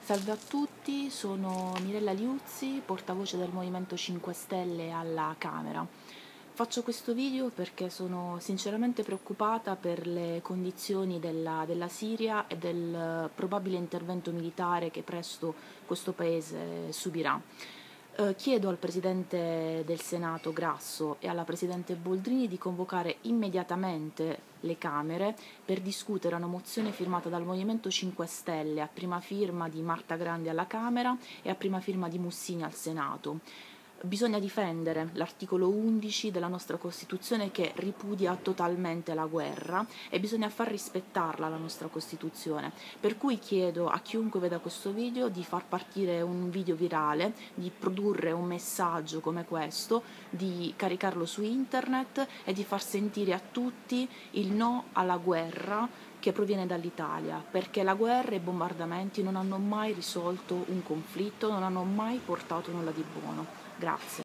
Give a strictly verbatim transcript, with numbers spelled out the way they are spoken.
Salve a tutti, sono Mirella Liuzzi, portavoce del Movimento cinque Stelle alla Camera. Faccio questo video perché sono sinceramente preoccupata per le condizioni della, della Siria e del probabile intervento militare che presto questo paese subirà. Eh, chiedo al Presidente del Senato Grasso e alla Presidente Boldrini di convocare immediatamente le Camere per discutere una mozione firmata dal Movimento cinque Stelle a prima firma di Marta Grandi alla Camera e a prima firma di Mussini al Senato. Bisogna difendere l'articolo undici della nostra Costituzione che ripudia totalmente la guerra e bisogna far rispettarla la nostra Costituzione. Per cui chiedo a chiunque veda questo video di far partire un video virale, di produrre un messaggio come questo, di caricarlo su internet e di far sentire a tutti il no alla guerra che proviene dall'Italia, perché la guerra e i bombardamenti non hanno mai risolto un conflitto, non hanno mai portato nulla di buono. Grazie.